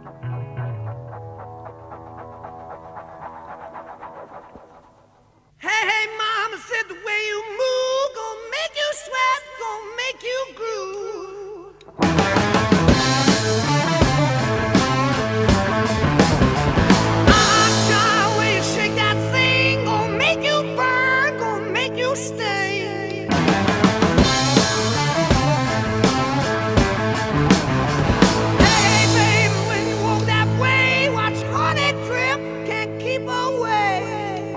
Hey, hey, mama said the way you move gonna make you sweat, gonna make you groove. Ah, way you shake that thing gonna make you burn, gonna make you stay. Hey, baby, when you walk that way, watch honey drip, can't keep away.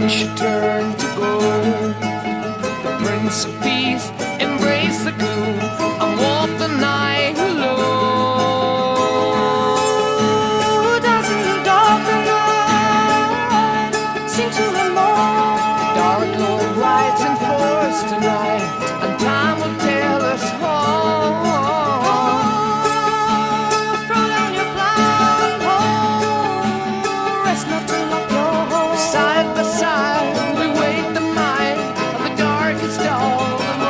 sun should turn to gold. The Prince of Peace embrace the gloom and walk the night alone. Dance in the dark of night, sing to the moon. Dark Lord rides in force tonight, and time will tell us all. Throw down your blindfold, rest not to lock your hole. Side by side, we wait the night of the darkest all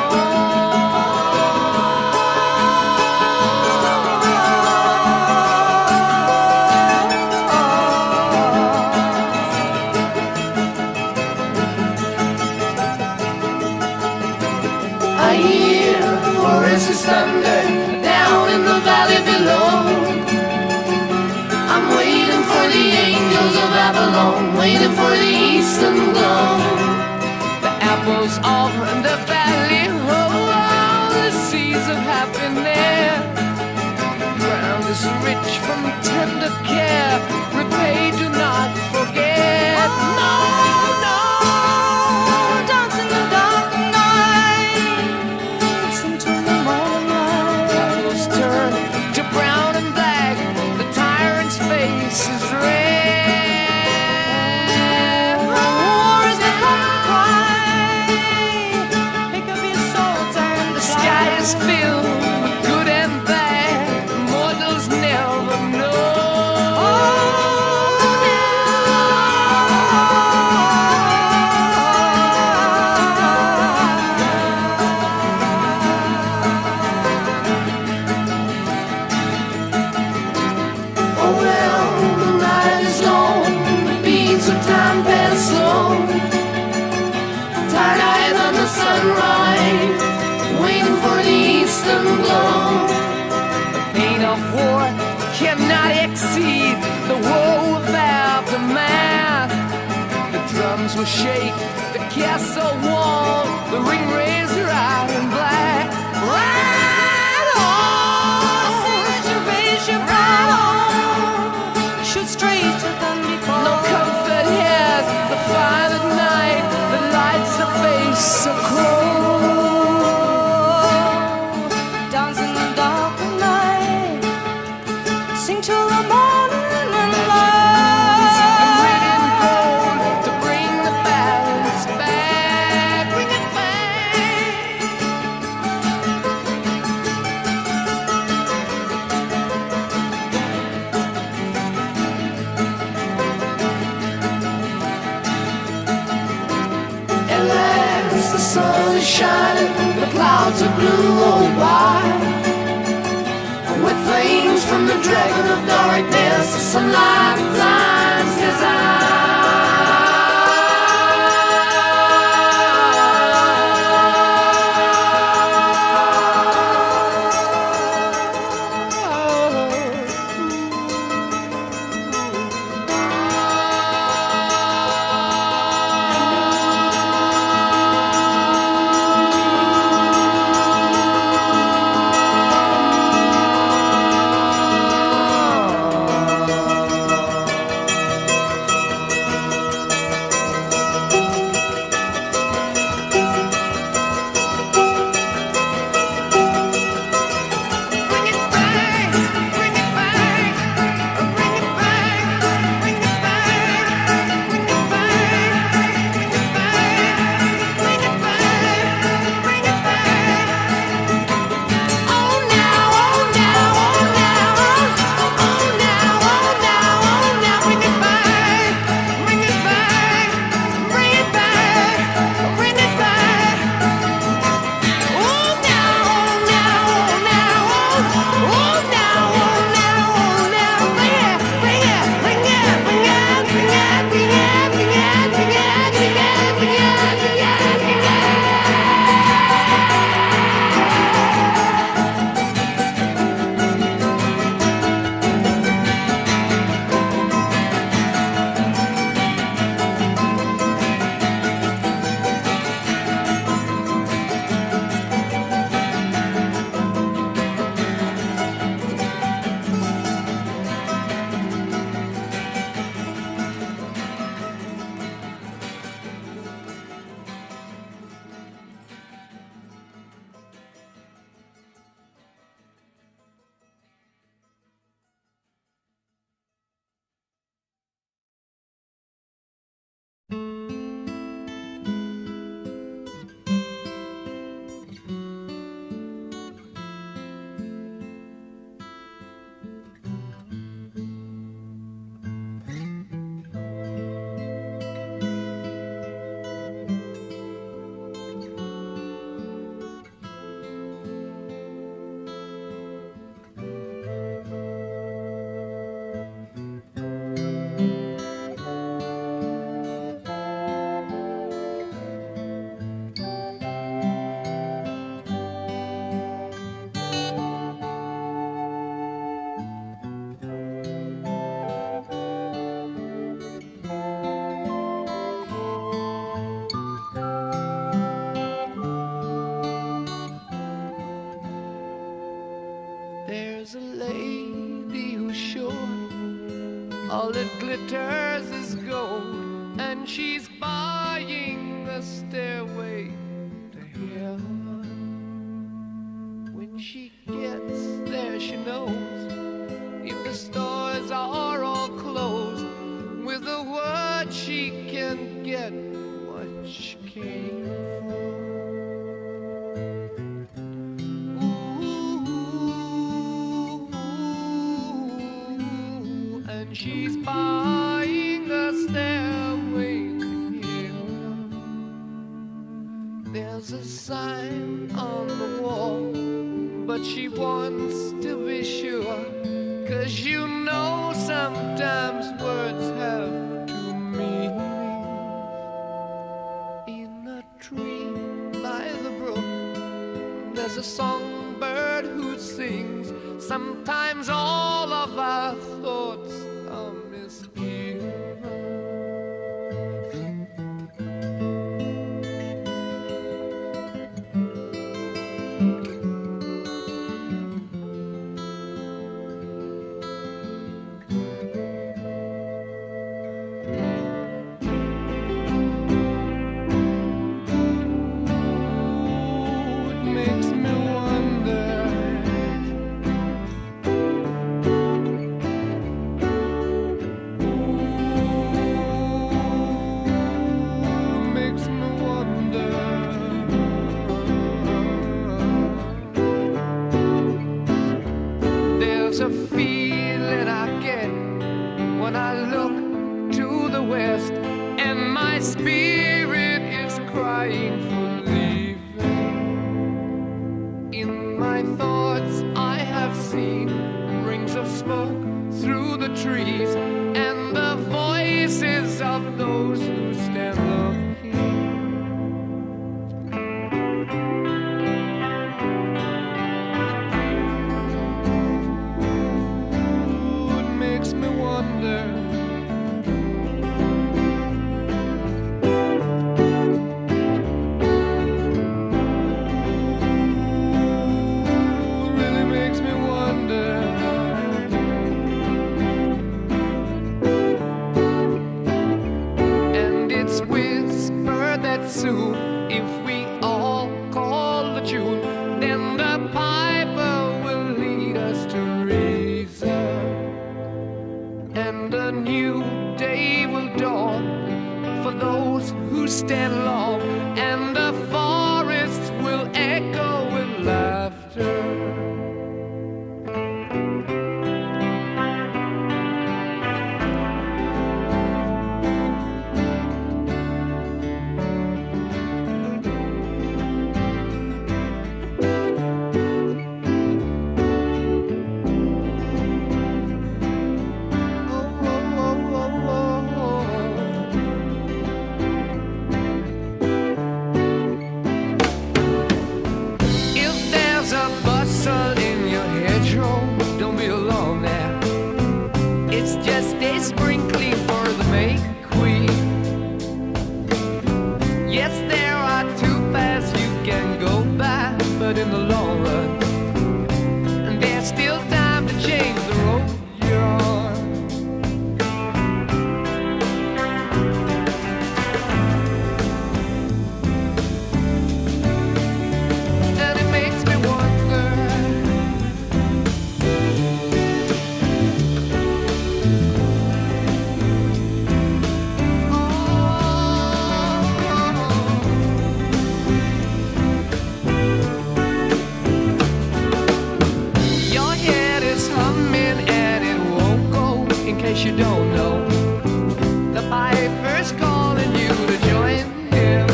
I hear Horace's thunder down in the valley below. I'm waiting for the angels of Avalon, waiting for the eastern glow. The apples all in the valley, oh, the seeds of happiness. Ground is rich from tender care, repay, do not forget. No, no. Dance in the dark of night, sing to the morning light. Apples turn to brown and black, the tyrant's face is red. War is the common cry, pick up your swords and The sky is filled with good and bad, mortals never know. Oh well, the night is long, the beats of time pass slow. Tired eyes on the sunrise, waiting for the eastern glow. The pain of war cannot exceed the woe of aftermath. The drums will shake, the castle wall, the ring razor out in black. Ride on! Raise your right shoot straight to them before. No comfort has the fire at night that lights the face so cold. Dance in the dark of night, sing till the morning light. And red and gold to bring the balance back, bring it back. At last the sun is shining, the clouds are blue roll by. With flames from the dragon of darkness, the sunlight blinds his it glitters is gold, and she's buying a stairway to heaven. When she gets there, she knows if the stores are all closed, with a word she can get what she came for. Ooh, and she's buying a stairway to heaven. There's a sign on the wall, but she wants to be sure, 'cause you know sometimes words have two meanings. In a tree by the brook, there's a songbird who sings. Sometimes all of our thoughts are misgiven. There's a feeling I get when I look to the west, and my spirit is crying for leaving. In my thoughts I have seen rings of smoke through the trees, and the voices of those who stand looking. Soon, if we all call the tune, then the piper will lead us to reason, and a new day will dawn for those who stand long, and the forests will echo with laughter. Don't be alone there. It's just a sprinkling for the May Queen. Yes, there are two paths you can go by, but in the long run, there's still time to change the road you're on. And it makes me wonder, you don't know, the piper's calling you to join him.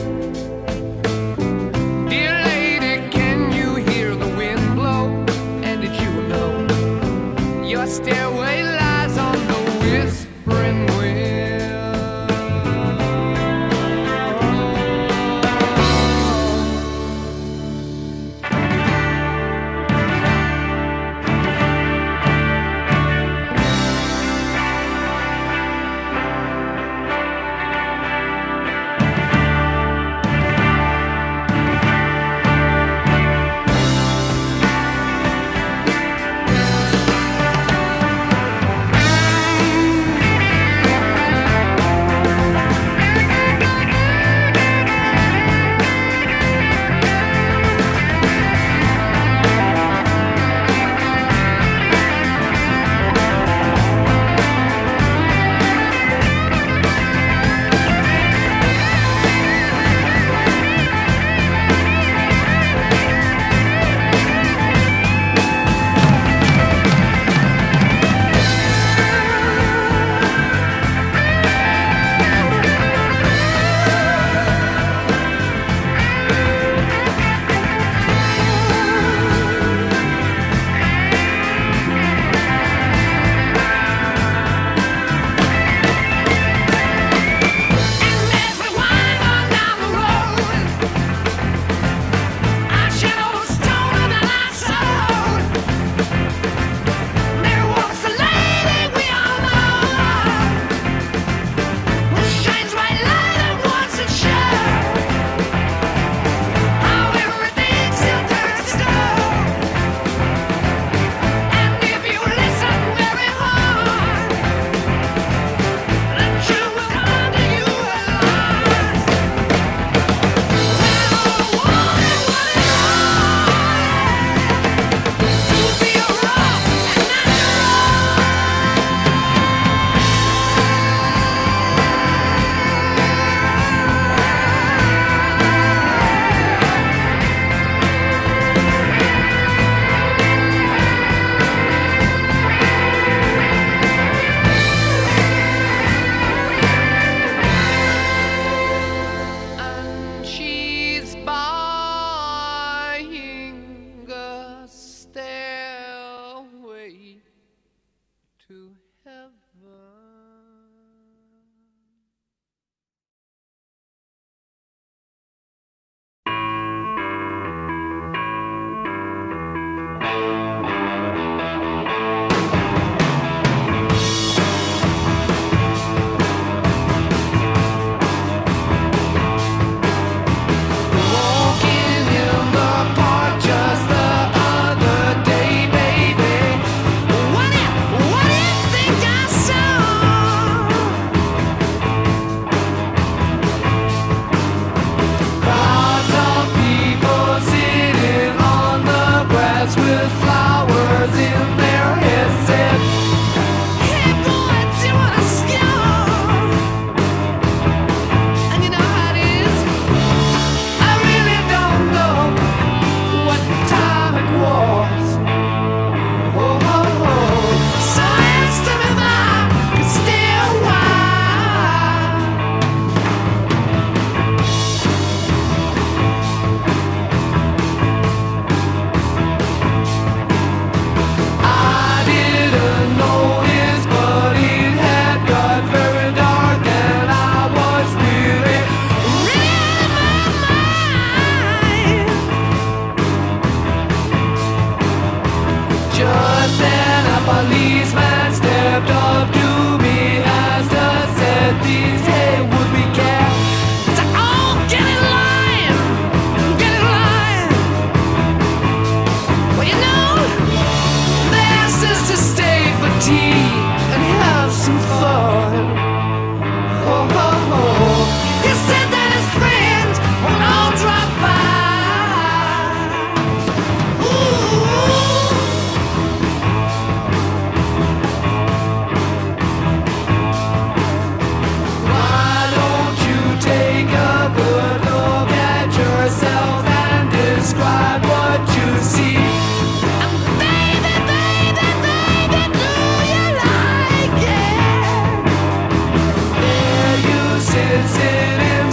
Dear lady, can you hear the wind blow? And did you know your stairway lies on the whispering wind?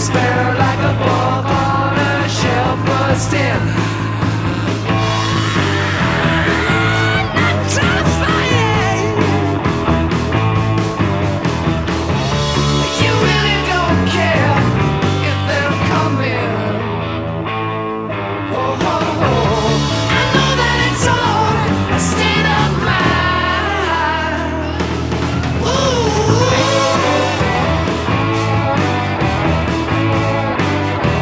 despair like a book on a shelf rusting. Not trying to fight. You really don't care if they're coming. Oh, oh, oh. I know that it's all a state of mind. Ooh.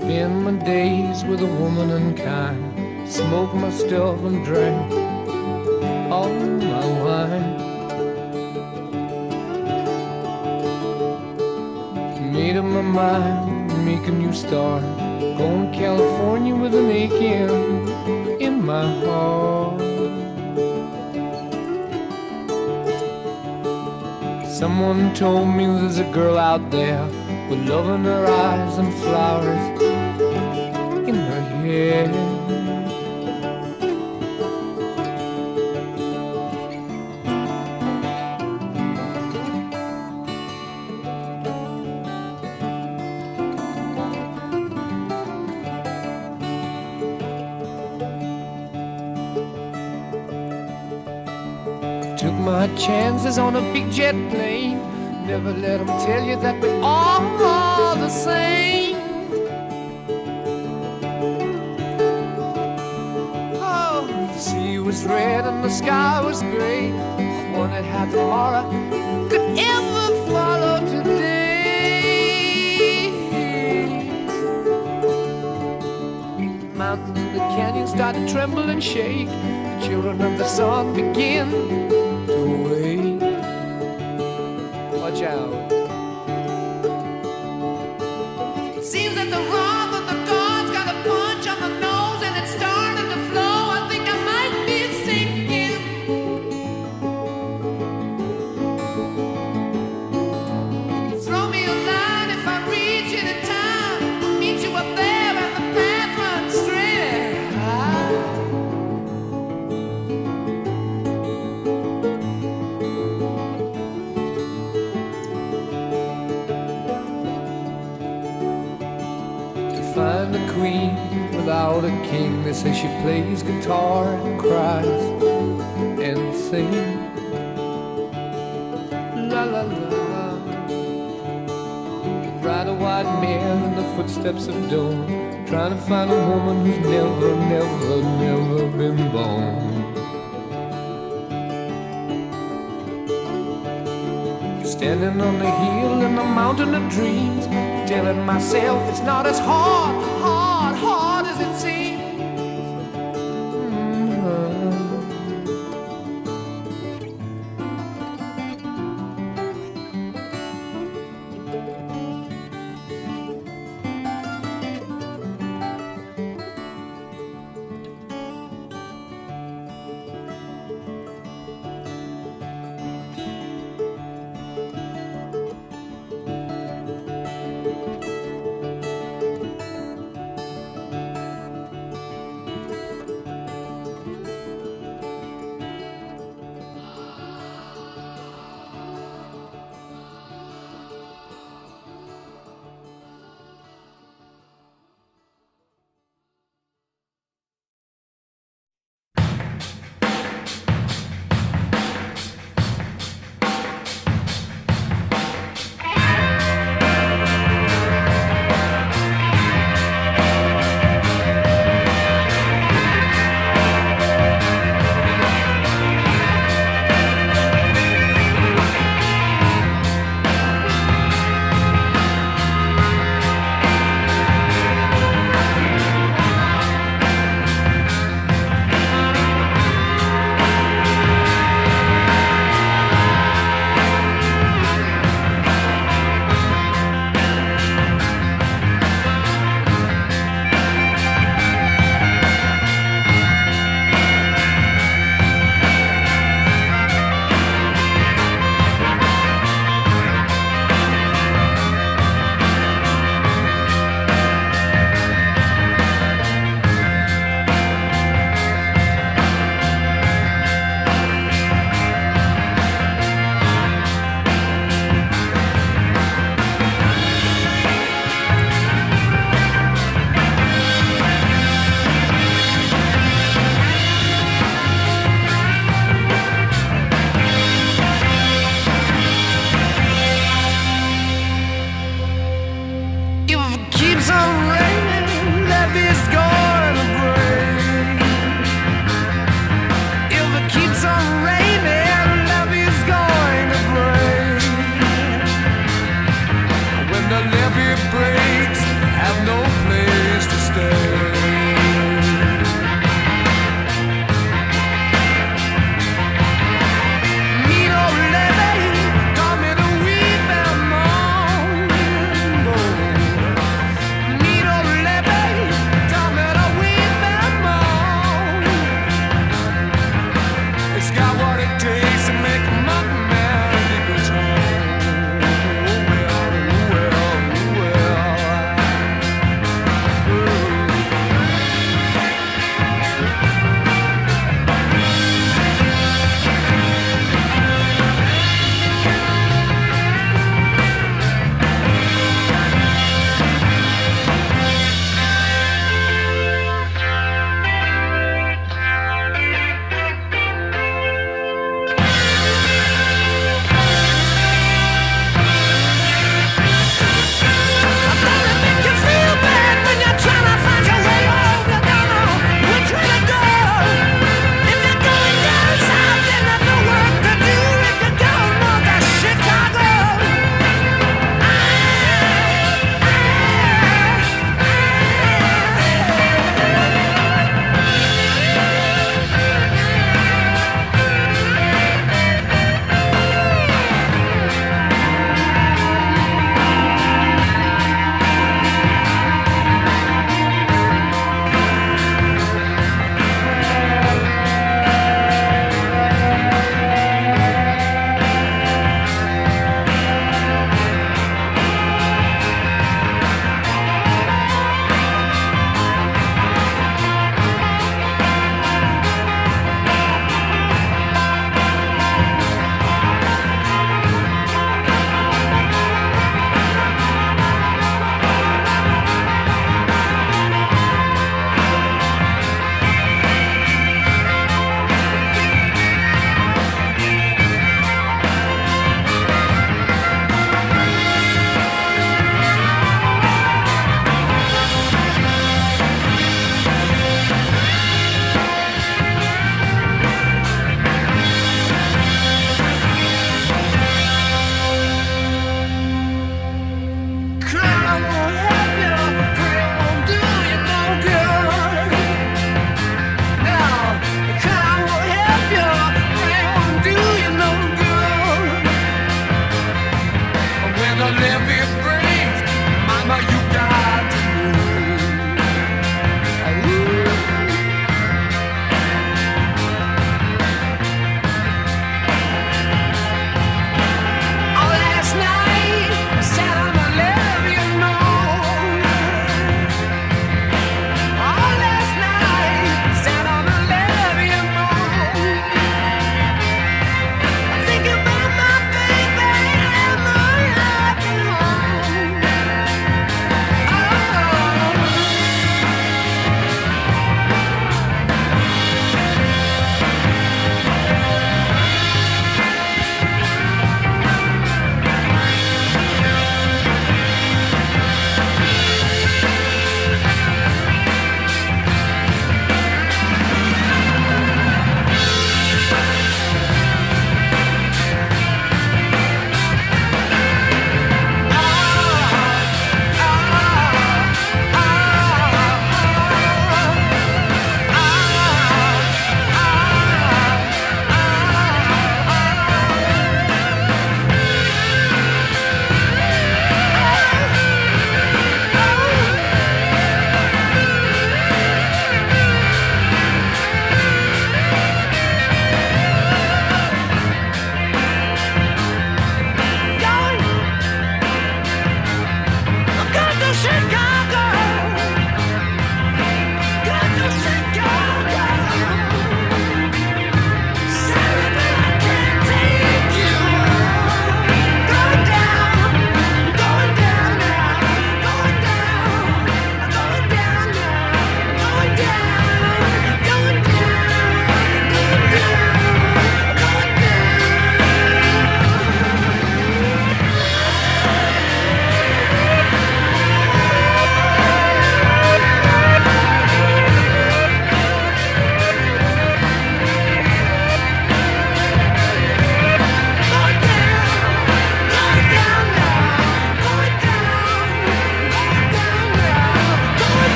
spend my days with a woman unkind, smoke my stuff and drink all my wine. Made up my mind, make a new start, going to California with an aching in my heart. Someone told me there's a girl out there with love in her eyes and flowers in her hair. Took my chances on a big jet plane. Never let them tell you that we're all the same. Oh, the sea was red and the sky was gray. I wondered how tomorrow could ever follow today. Mountains and the canyons start to tremble and shake. The children of the sun begin to wake. Watch out. It seems that the wrath of the gods got a punch on the nose and it's starting to flow. I think I might be sinking. Throw me a line if I reach you in time. Meet you up there and the path runs straight. Find a queen without a king. They say she plays guitar and cries and sings. La la la. Ride a white mare in the footsteps of dawn, trying to find a woman who's never, never, never been born. Standing on the hill in the mountain of dreams, telling myself it's not as hard